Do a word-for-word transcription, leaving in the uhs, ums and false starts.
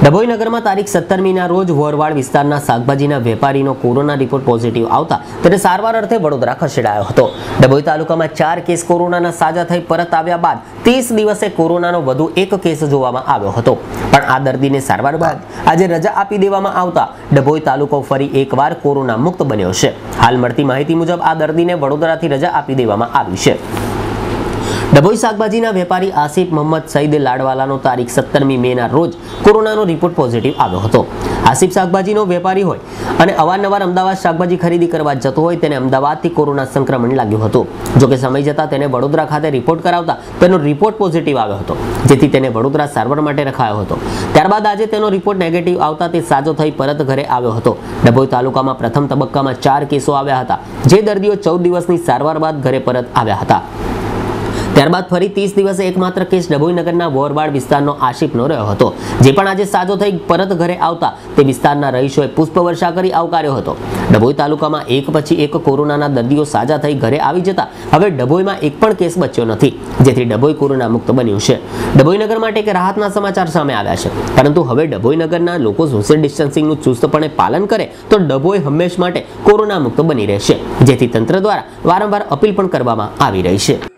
ડભોઈ નગરમાં તારીખ સત્તરમીના રોજ વોરવાડ વિસ્તારના શાકભાજીના વેપારીનો કોરોના રિપોર્ટ પોઝિટિવ આવતા તેને સારવાર અર્થે વડોદરા ખસેડાયો હતો. ડભોઈ તાલુકામાં ચાર કેસ કોરોનાના સાજા થઈ પરત આવ્યા બાદ ત્રીસ દિવસે કોરોનાનો વધુ એક કેસ જોવામાં આવ્યો હતો. પણ આ દર્દીને સારવાર બાદ આજે રજા આપી દેવામાં આવતા ડભોઈ તાલુકો ફરી એકવાર કોરોના મુક્ત બન્યો છે. હાલ મળતી માહિતી મુજબ આ દર્દીને વડોદરાથી રજા આપી દેવામાં આવી છે. ડભોઈ શાકભાજીના વેપારી આસિફ મોહમ્મદ સઈદ લાડવાલાનો તારીખ સત્તરમી મેના રોજ કોરોનાનો રિપોર્ટ પોઝિટિવ આવ્યો હતો. આસિફ શાકભાજીનો વેપારી હોય અને અવારનવાર અમદાવાદ શાકભાજી ખરીદી કરવા જતો હોય તેને અમદાવાદથી કોરોના સંક્રમણ લાગ્યું હતું. જોકે સમય જતાં તેને વડોદરા ખાતે રિપોર્ટ કરાવતા તેનો રિપોર્ટ પોઝિટિવ આવ્યો હતો, જેથી તેને વડોદરા સારવાર માટે રખાયો હતો. ત્યારબાદ આજે તેનો રિપોર્ટ નેગેટિવ આવતા તે સાજો થઈ પરત ઘરે આવ્યો હતો. ડભોઈ તાલુકામાં પ્રથમ તબક્કામાં ચાર કેસો આવ્યા હતા, જે દર્દીઓ ચૌદ દિવસની સારવાર બાદ ઘરે પરત આવ્યા હતા. ત્યારબાદ ફરી ત્રીસ દિવસે એકમાત્ર કેસ ડભોઈ નગરના વોરવાડ વિસ્તારનો આશિફનો રહ્યો હતો, જે પણ આજે સાજો થઈ પરત ઘરે આવતા તે વિસ્તારના રહીશોએ પુષ્પવર્ષા કરી આવકાર્યો હતો. ડભોઈ તાલુકામાં એક પછી એક કોરોનાના દર્દીઓ સાજા થઈ ઘરે આવી જતા હવે ડભોઈમાં એક પણ કેસ બચ્યો નથી, જેથી ડભોઈ કોરોના મુક્ત બન્યું છે. ડભોઈ નગર માટે એક રાહતના સમાચાર સામે આવ્યા છે, પરંતુ હવે ડભોઈ નગરના લોકો સોશિયલ ડિસ્ટન્સિંગનું ચુસ્તપણે પાલન કરે તો ડભોઈ હંમેશ માટે કોરોના મુક્ત બની રહેશે, જેથી તંત્ર દ્વારા વારંવાર અપીલ પણ કરવામાં આવી રહી છે.